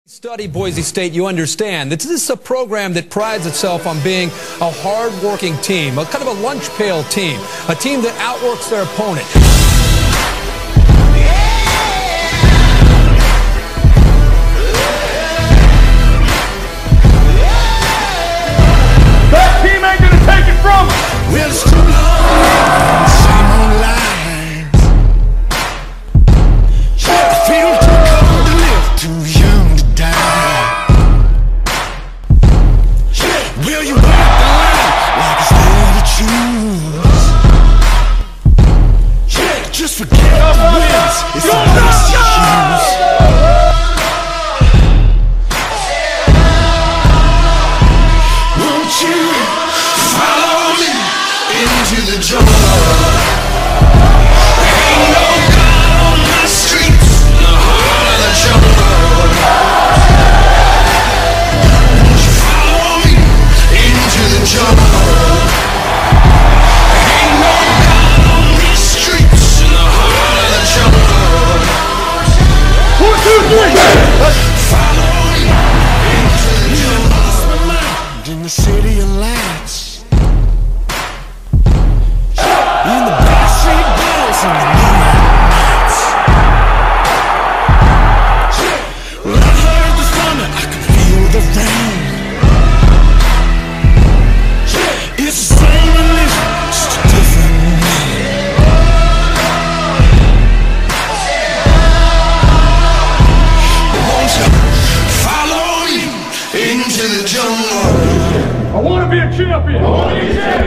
Study Boise State, you understand that this is a program that prides itself on being a hard-working team, a kind of a lunch pail team, a team that outworks their opponent. That team ain't gonna take it from us. Well, it's too long, same old lines. I feel too cold to live, too young to die. Will you walk the line like it's there to choose? Just forget the wins, it's a place to use. Won't you follow me into the jungle? Ain't no God on my streets, in the heart of the jungle. Won't you follow me into the jungle? Ain't no God on these streets, in the heart of the jungle. 1, 2, 3. Follow me into the jungle. In the city of lights, in the backstreet bells and the moonlight nights. Well, I heard the thunder, I could feel the rain. It's the same religion, just a different name. Won't you follow me into the jungle? I wanna be a champion.